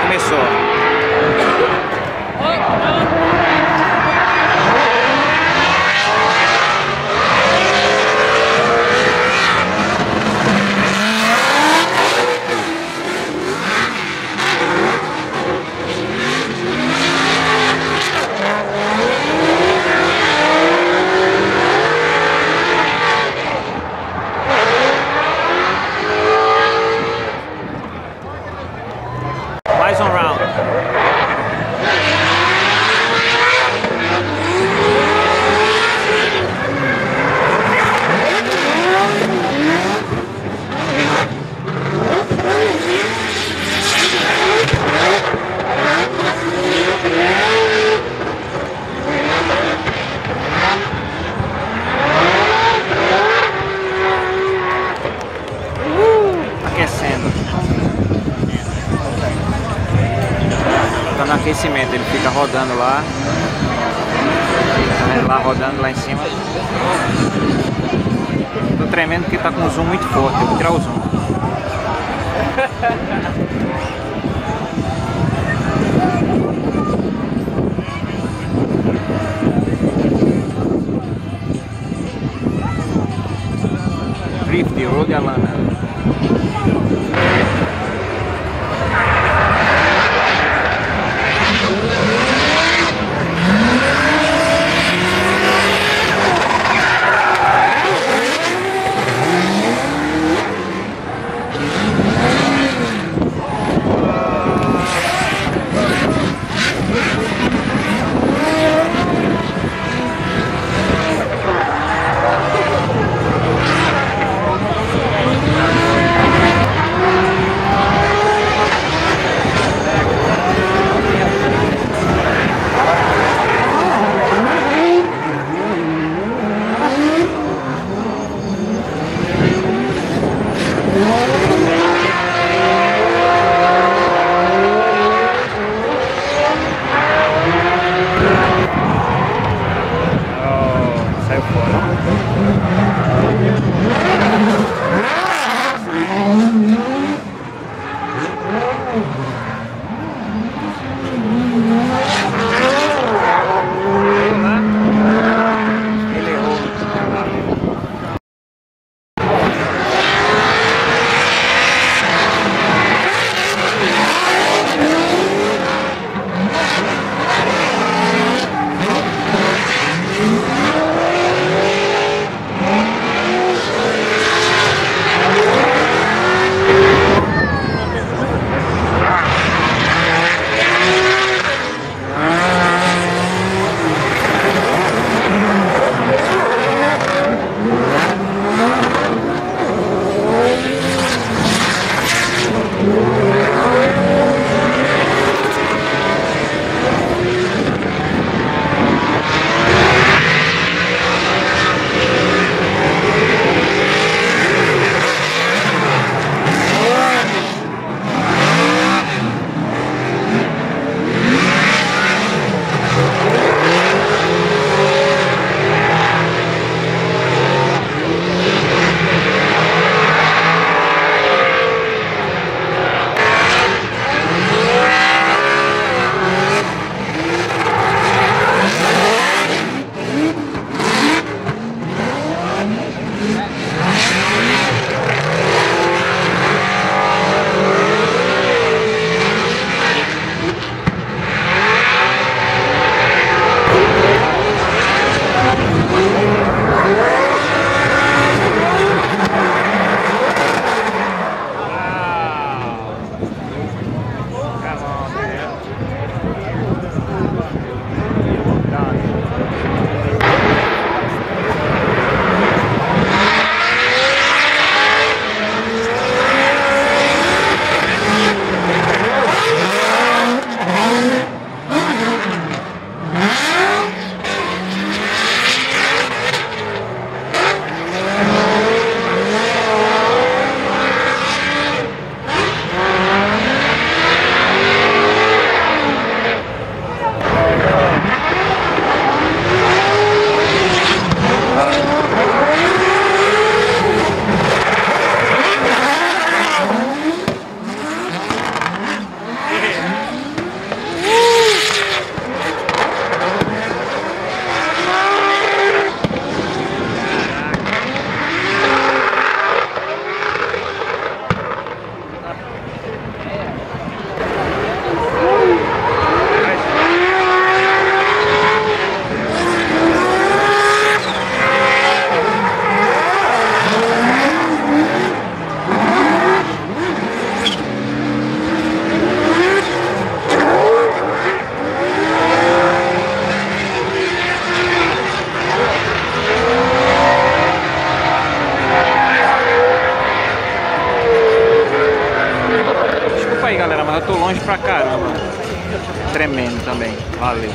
começou. Mais um round. Aquecendo. Tá no aquecimento, ele fica rodando lá. Lá rodando lá em cima. Tô tremendo porque tá com um zoom muito forte. Eu vou tirar o zoom. Drift, road a lana. Saiu fora. Ele errou. aí, galera, mas eu tô longe pra caramba. Tremendo também. Valeu.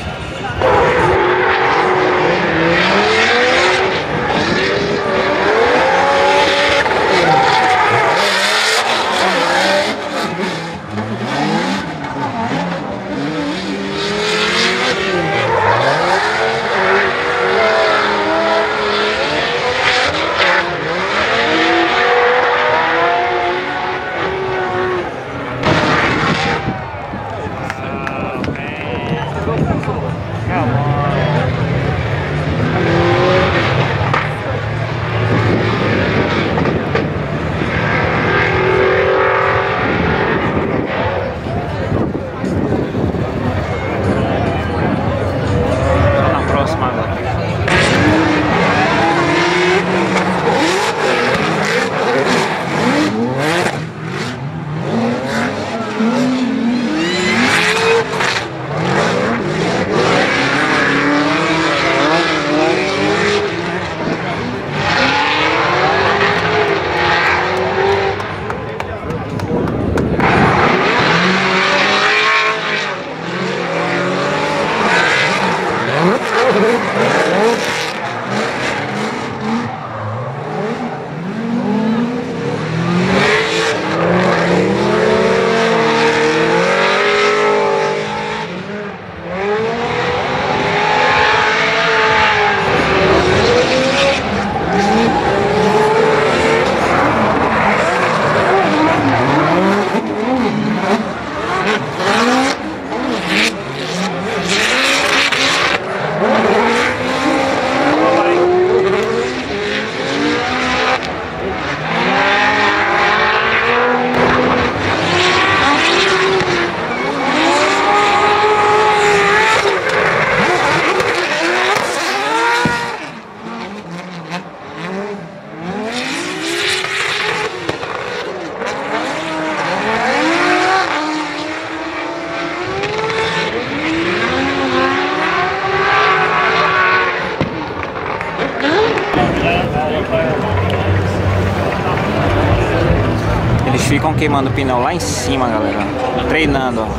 Eles ficam queimando o pneu lá em cima, galera, treinando, ó.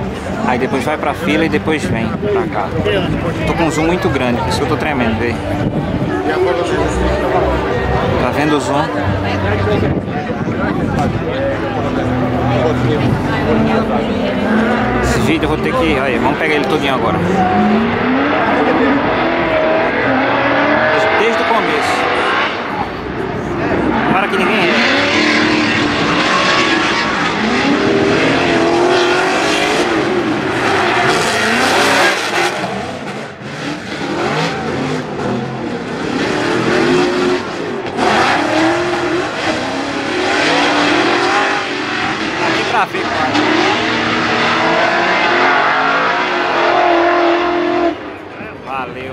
Aí depois vai pra fila e depois vem pra cá. Tô com um zoom muito grande, por isso que eu tô tremendo, vê? Tá vendo o zoom? Esse vídeo eu vou ter que... Aí, vamos pegar ele todinho agora. Desde o começo. Para que ninguém é. Tráfego. Valeu.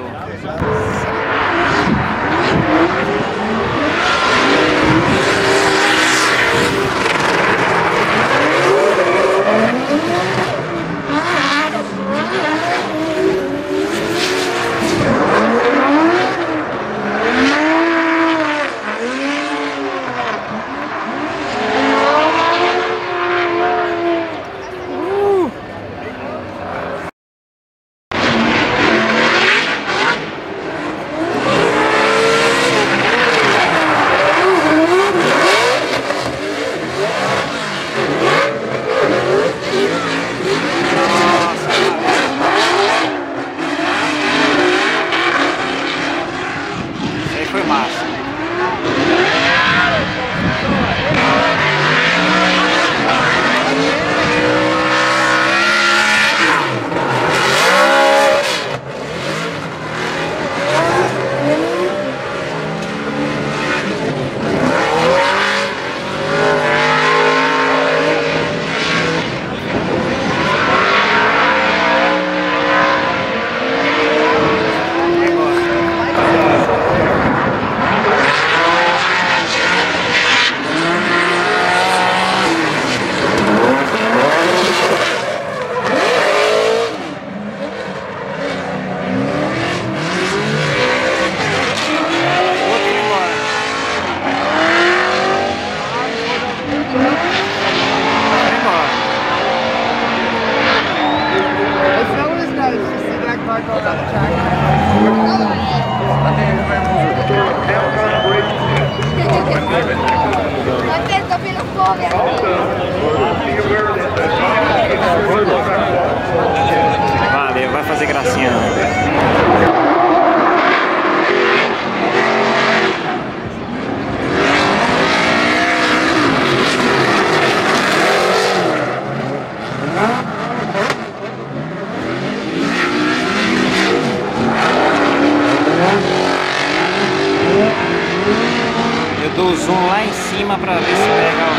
Eu dou zoom lá em cima pra ver se pega.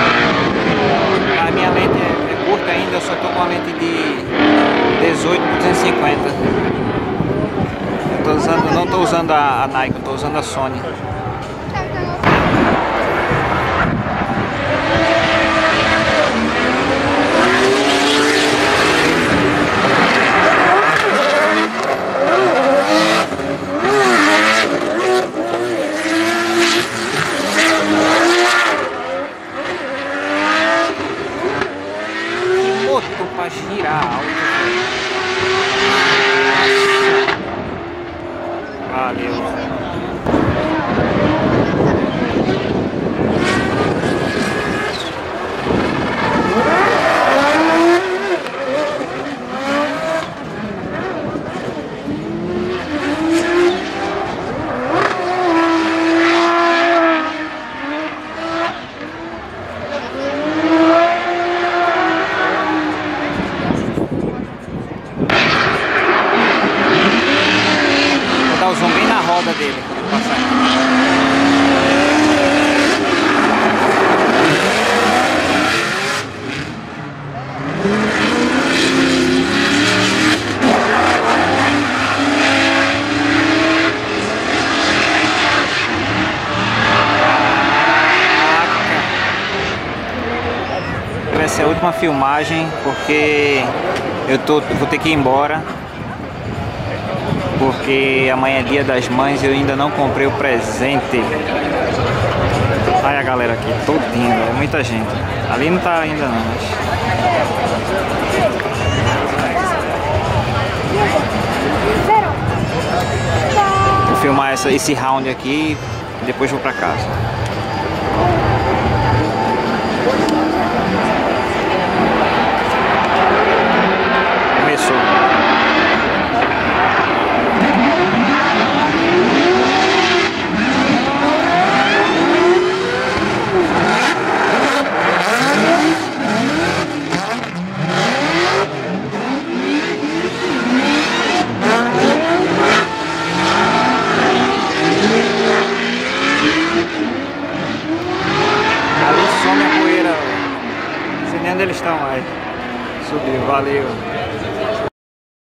A minha lente é curta ainda, eu só tô com a lente de 18 por 250. Não tô usando a Nikon, tô usando a Sony. Pra girar alto. Valeu. Vou dar o zoom bem na roda dele. Vai ser a última filmagem porque vou ter que ir embora. Porque amanhã é dia das mães e eu ainda não comprei o presente. Olha a galera aqui, todinho, é muita gente. Ali não tá ainda não, mas... Vou filmar esse round aqui e depois vou pra casa. Começou. Ali some a poeira, não sei nem onde eles estão mais. Subiu, valeu.